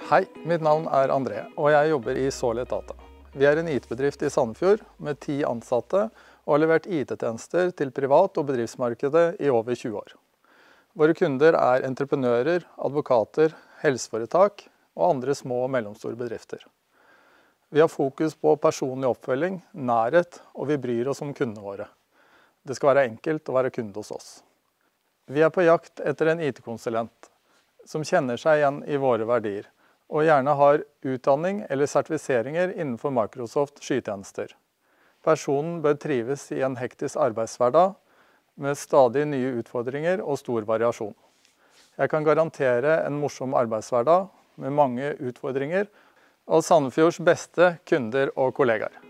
Hei, mitt navn er André, og jeg jobber i Solid Data. Vi er en IT-bedrift i Sandefjord med 10 ansatte og har levert IT-tjenester til privat- og bedriftsmarkedet i over 20 år. Våre kunder er entreprenører, advokater, helseforetak og andre små og mellomstore bedrifter. Vi har fokus på personlig oppfølging, nærhet, og vi bryr oss om kundene våre. Det skal være enkelt å være kunde hos oss. Vi er på jakt etter en IT-konsulent som kjenner seg igjen i våre verdier, og gjerne har utdanning eller sertifiseringer innenfor Microsoft skytjenester. Personen bør trives i en hektisk arbeidshverdag med stadig nye utfordringer og stor variasjon. Jeg kan garantere en morsom arbeidshverdag med mange utfordringer og Sandefjords beste kunder og kollegaer.